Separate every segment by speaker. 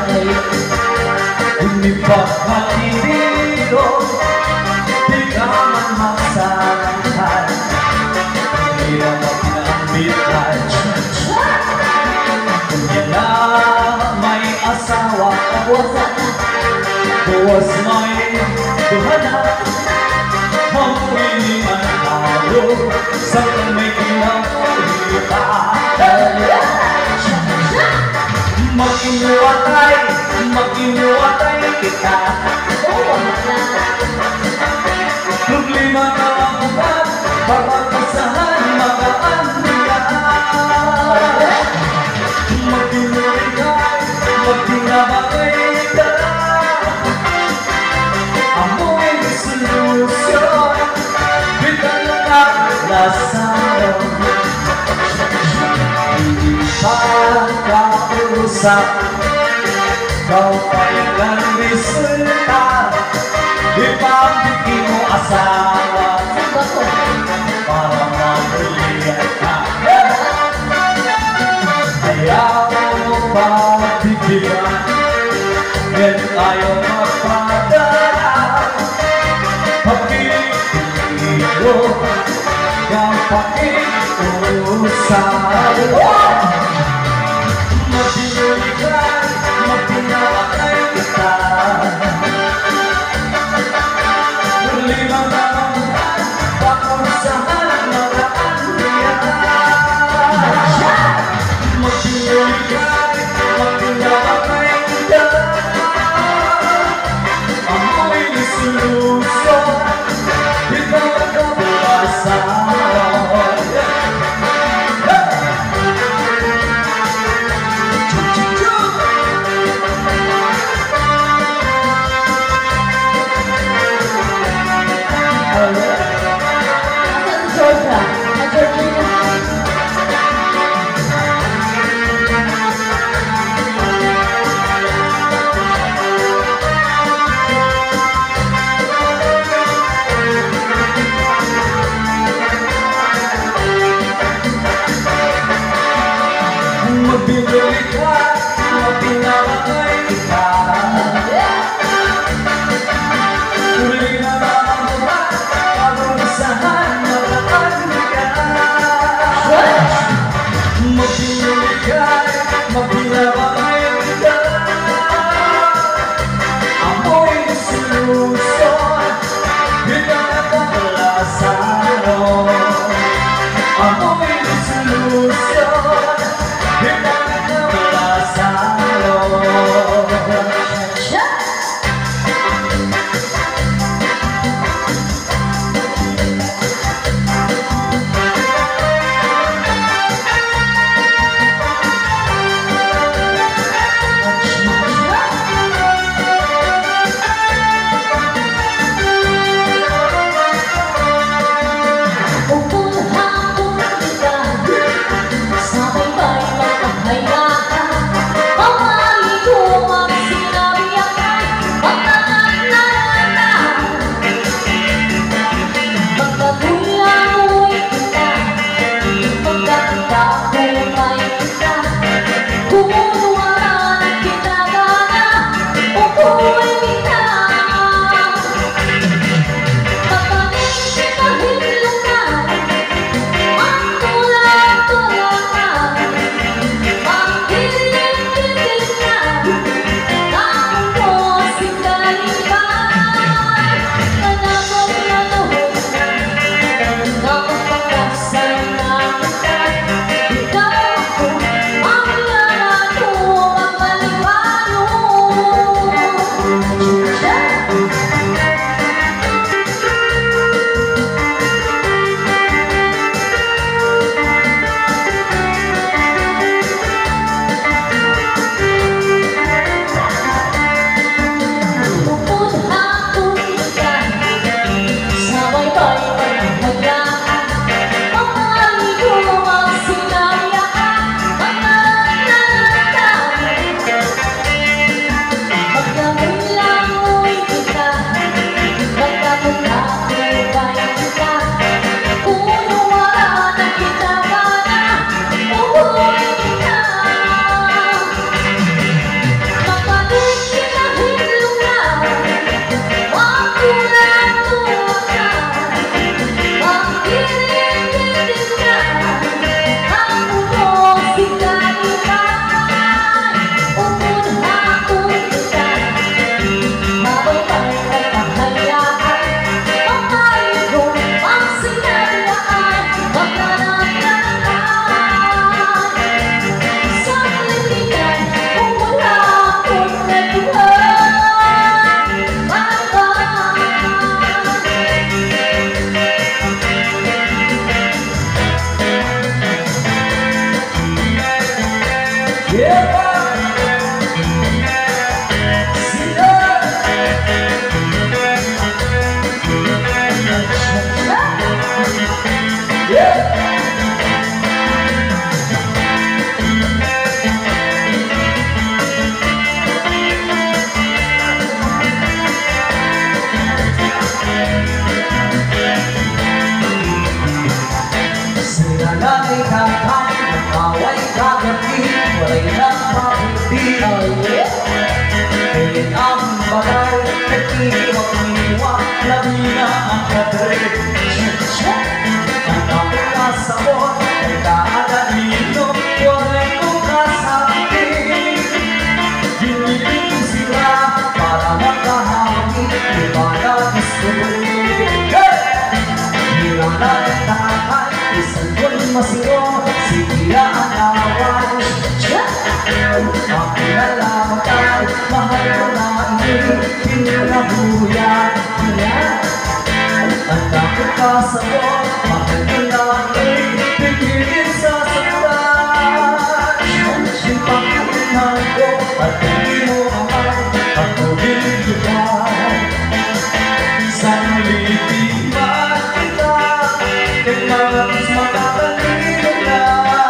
Speaker 1: Pagkatitido, di ka man masalangkan, hindi naman pinambitan. Yan na may asawa, buwas may duhana, mamuriman tayo sa may kinapulita. Mag-inuwatay kita. Problema na ang ubat, papagpasahan, magaan-bigan. Mag-inuwatay, mag-inabagay ka. Amoy solusyon, bitan ka lasang. Hindi pa kausap, kau payagan resulta, ipabigay mo asawa para mabulihan ka. Ayaw mo pagbibigan, yan tayo magpadala. Pag-ibig mo, kang pakiusap. Magbinulikan, magpinakay kita. Lima na naman, pakunsahan, magaan-bigan. Magbinulikan, magpinakay kita. Amoy solusyon, ikaw ang kabukasan. Pilit ang bagay, nagtitiwag-niwa, labi na ang kadre. Ang aking kasabot, ay kaadalino, walay kong kasabi. Giniling sila para makahangin, iba na gusto rin. Hirang nakakay, isang ko'y masiro, sige ang away. Ang pinalamatay, mahal ko na inyo, pinalabuyan. Ang takot kasabot, mahal ko na inyo, pipilin sa saktan. Yung pagkakinan ko, at hindi mo amal, at tuloy-tuloy. Sa nalitiman kita, kailangan mas makakalino na.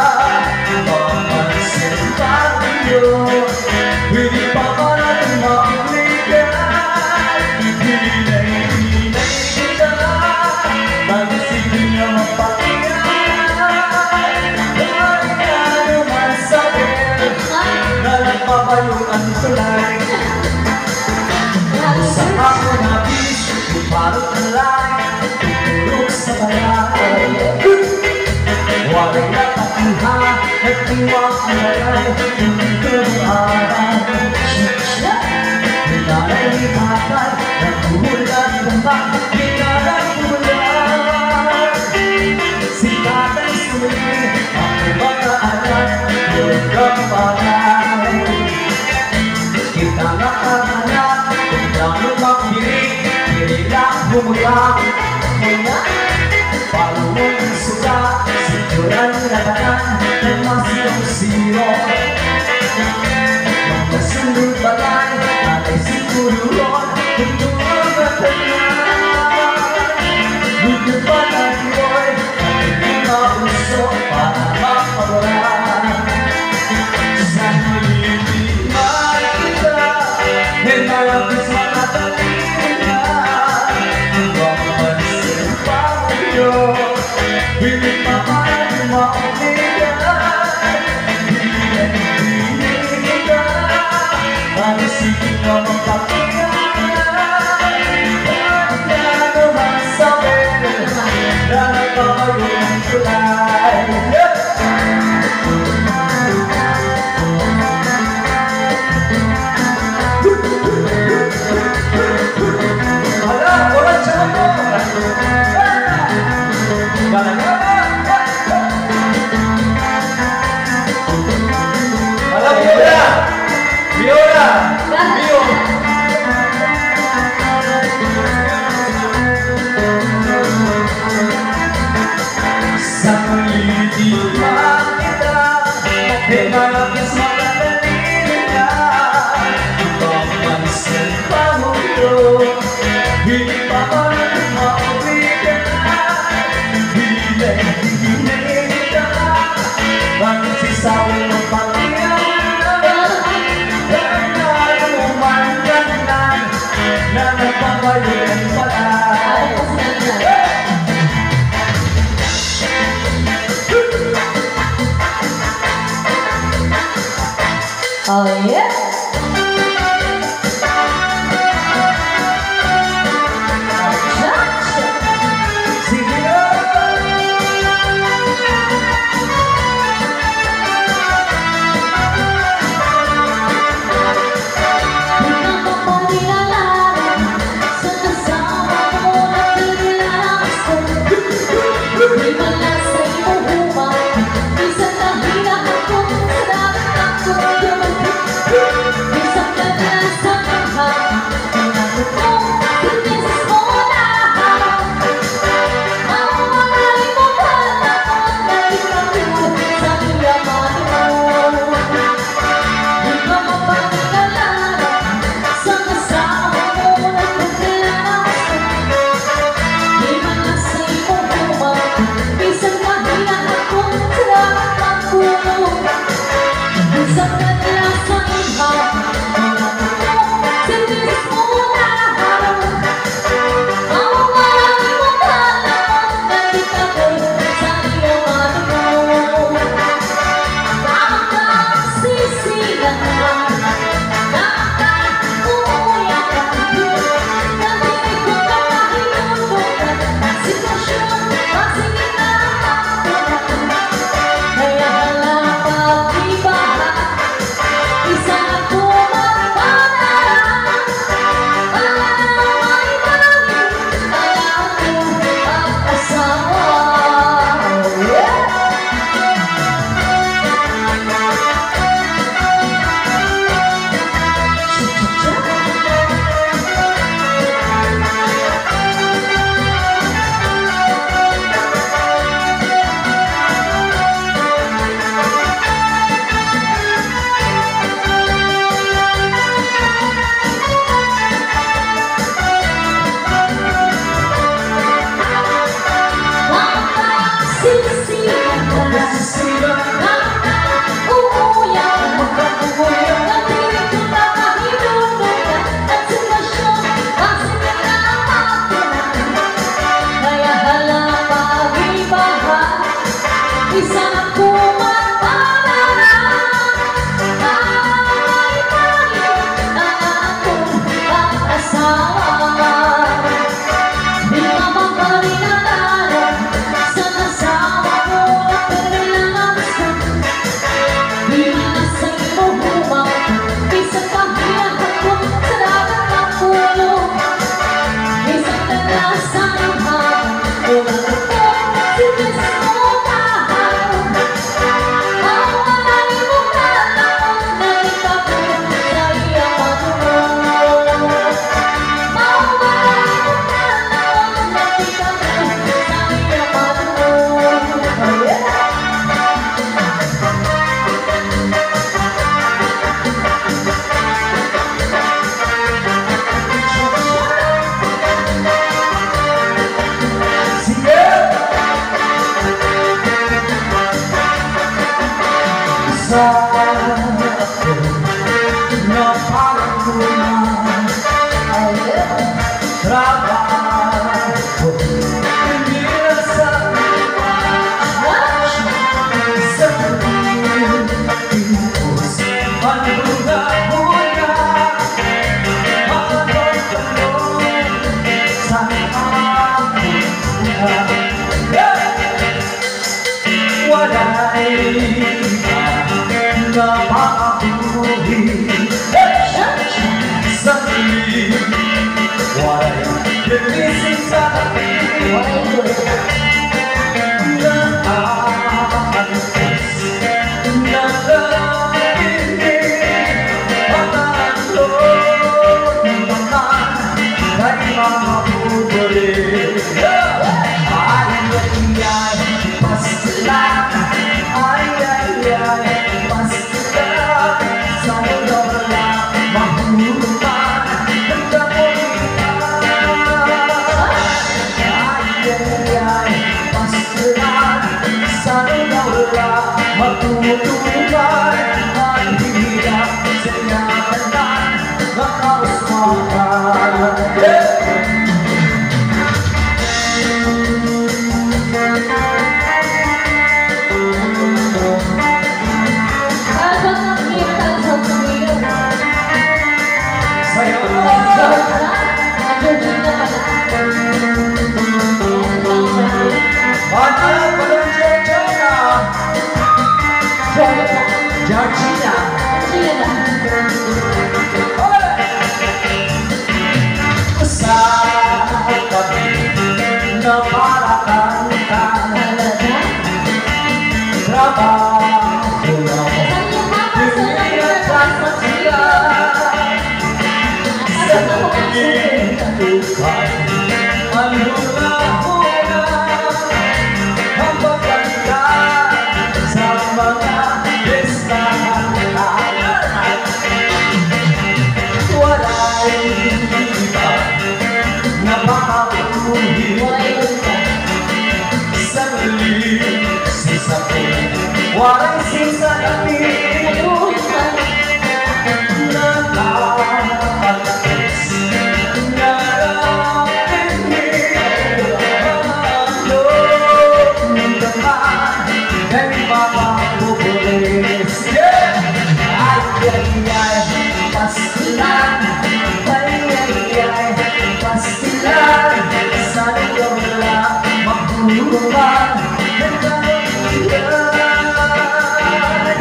Speaker 1: Mamansin pa kayo, hindi pa ka natin mauligan. Hinay-hinay kita, nagisipin niya mapakinggan. Dahil nga naman sabihin, na nagpapayuan tulay. Sa ako na bis, iparot na lang, tutulog sa balay. Walang nakakuha, nagtiwag ang alay, hindi ko maaral. Pinalay ni tatay, nagbuhulan ng baka, pinalagbulan. Si tatay sumili, ako mga anak, yung kampalay. Kita nakakanak, kung gano'n magbirig, pinilang bumulang. Palungan ng suga, sikuran labanan ng masiyong-siyo. Mga sunod balay, alay sikururon, tuntungan at tanan. Buti pa na kiyoy, at hindi mauso para mapawalan. Sa nalitiman kita, hinalabis makatalino na. Mamansin pa kayo, hindi pa kayo mauligan. Hindi ka, ang isipin na magpakinggan. Dahil nga naman sabihin, na nagpapayong ang tulay. Sa nalitiman kita, hinalabis makatalino na. Mamansin pa mo ito, hindi pa ka natin mauligan. Hinay-hinay ka, bakit sisawin ng pangyayaman? Dahil nga naman ganyan, na nagpapaluan pala.
Speaker 2: Oh yeah.
Speaker 1: Sige na!
Speaker 2: Hindi ko pa nilalaan, sa kasama mo na pinilalakas ko. Di man lang sa iyong humay, minsan nahihirapan ko, sa dapat ako.
Speaker 1: pangkulan trabaho hindi na sa sa Pilipinas manunahuna manunahuna sa pangkulan wala'y iba na makabuhi sa tuwing wala'y ginising sa akin na aantos na nakinig pagkakaloon naman kay mga bubuli ay pastilan pastilan sa lola mahulutan ng kapulitan pastilan sa lola matutulungan ang hirap sa nyatanan ng kausmakan. Georgina sa tabi na para kang trabaho lang pinagkasat sila sa pagkikatukan ang hula-hula ang pagkanta sa mga wala'y iba na makabuhi sa lilim sisapin wala'y sisalamin na nakakalas na nakinig ang loob ng daman kay mga bubulis pastilan pastilan sa lola maghulugan ng kapulitan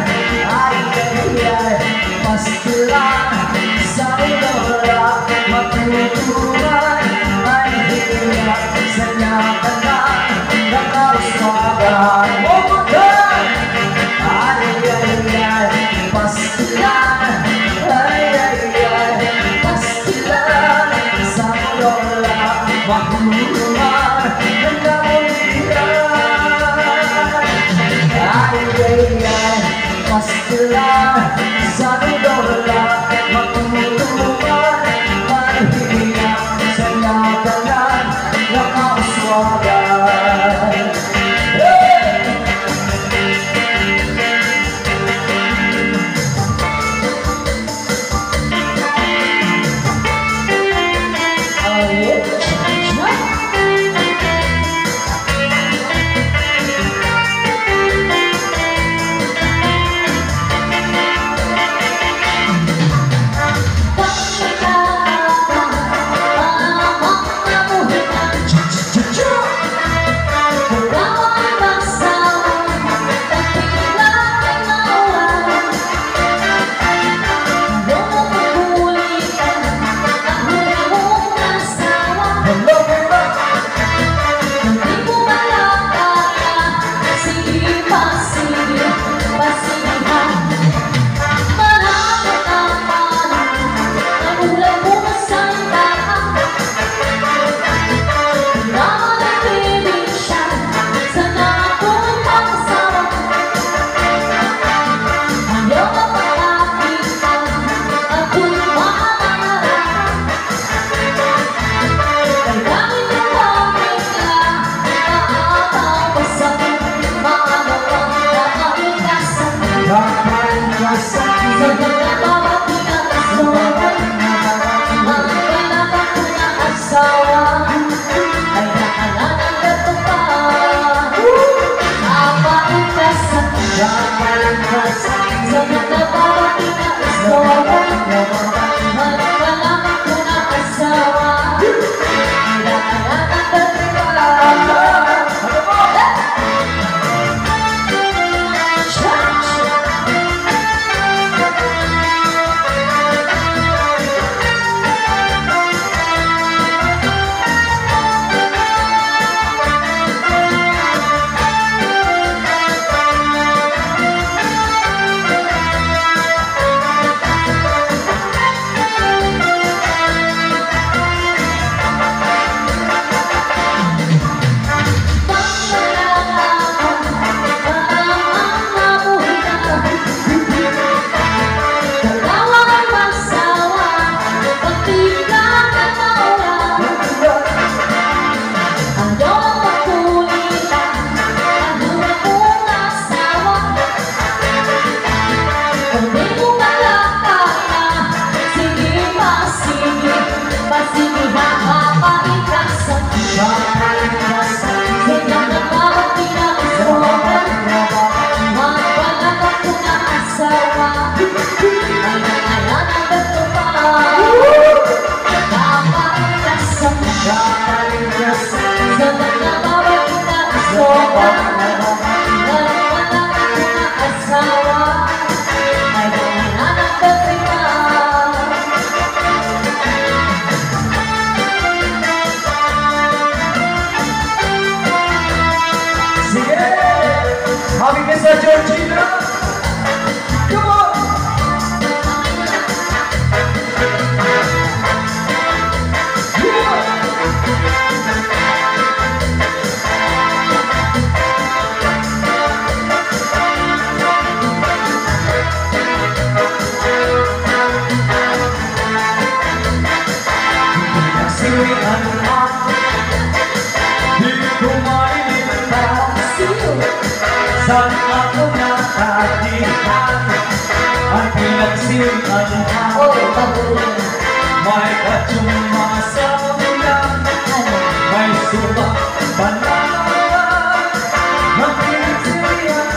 Speaker 1: pastilan sa lola maghulugan ay hirap sa nyatanan ng kausmakan pastilan pastilan sa lola mahulugan ng kapulitan pastilan sa lola mahulugan
Speaker 2: Sa nagtabawa pinag-istorya Walang ako na asawa Kailangan ang dalawa
Speaker 1: Happy Mr. Georgina! Come on! Saan ako nakatihan ang pinagsimpan may katsumasa-ulan may suba panalan ang pinagsimpan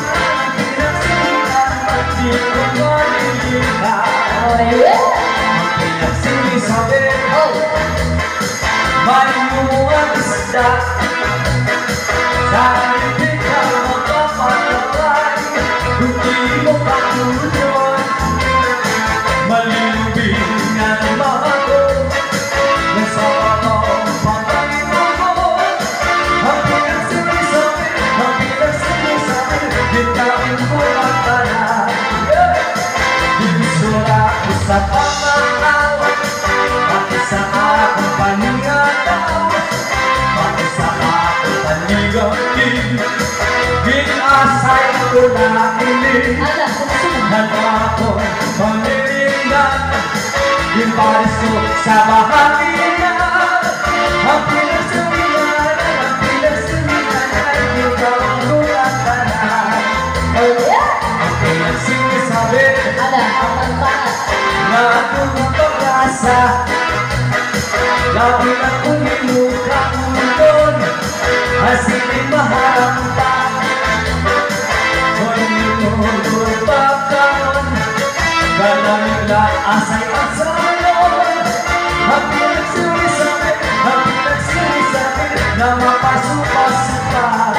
Speaker 1: at di ko malilihan ang pinagsisabi may muwang isda dahil di ka makapatalay kung di mo patulon malilubing ang mago na sa panong pagkakimulo ang pinagsisabi di tayo kumatalan Dinisura ko sa pangalaw pati sa akong paningalaw pati sa akong panigawin Binasay ko na inig Nagpapong pamilingan Yung paris ko sa bahaginan Ang pinagsabihan ay ikaw ang tulatanan Ang pinagsisabi na atong pag-asa Labi na kumilukang mundo Asilin maharampa Menurut pagkaon Kalamig na asay-asayon Happy nagsulisabi Na mapasupa-supa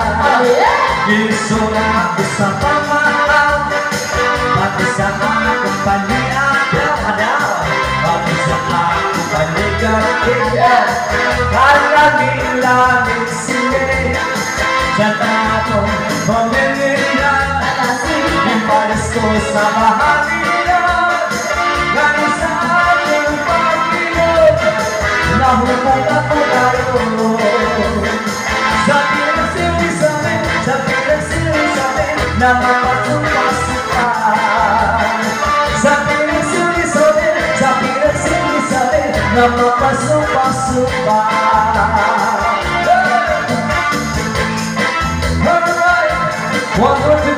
Speaker 1: Gisura ko sa pamahal Pati sa akong paniagaw Pati sa akong panigaw Kalangin-langin sili Sa takong pamilihan Yung paris ko sa bahaginan Galing sa aking pagilod Nahukong ako karoon Sa pinagsiwisabi Na mapasupa-supa Sa pinagsiwisabi Na mapasupa-supa Alright, 1, 2, 3